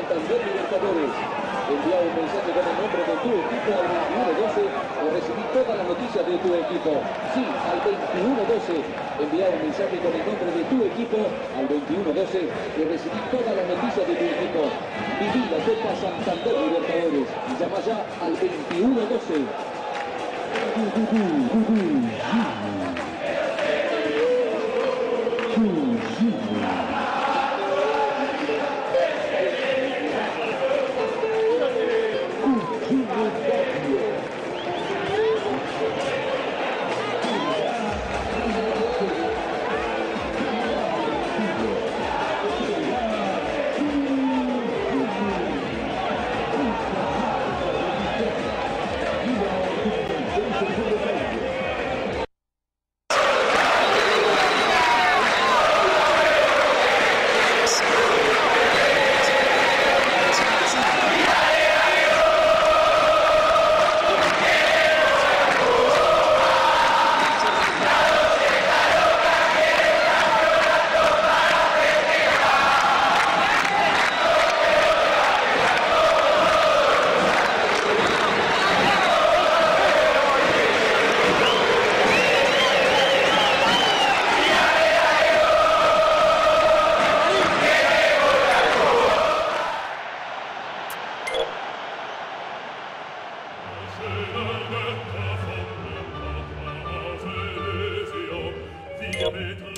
Santander Libertadores. Envía un mensaje con el nombre de tu equipo al 2112 o recibí todas las noticias de tu equipo. Sí, al 2112. Envía un mensaje con el nombre de tu equipo al 2112 y recibí todas las noticias de tu equipo. Viví la Copa Santander Libertadores. Llama ya al 2112. Diametra